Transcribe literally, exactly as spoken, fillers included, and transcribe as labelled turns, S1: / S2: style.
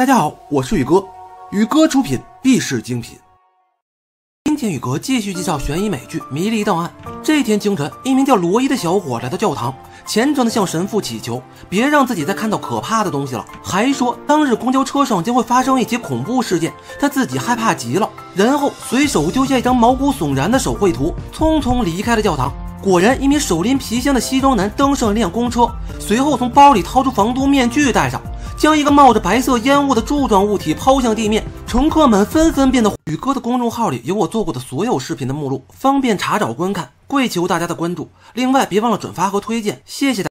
S1: 大家好，我是宇哥，宇哥出品必是精品。今天宇哥继续介绍悬疑美剧《迷离档案》。这天清晨，一名叫罗伊的小伙来到教堂，虔诚地向神父祈求，别让自己再看到可怕的东西了，还说当日公交车上将会发生一起恐怖事件，他自己害怕极了。然后随手丢下一张毛骨悚然的手绘图，匆匆离开了教堂。果然，一名手拎皮箱的西装男登上了辆公车，随后从包里掏出防毒面具戴上，将一个冒着白色烟雾的柱状物体抛向地面。乘客们纷纷变得宇哥的公众号里有我做过的所有视频的目录，方便查找观看，跪求大家的关注。另外别忘了转发和推荐，谢谢大家。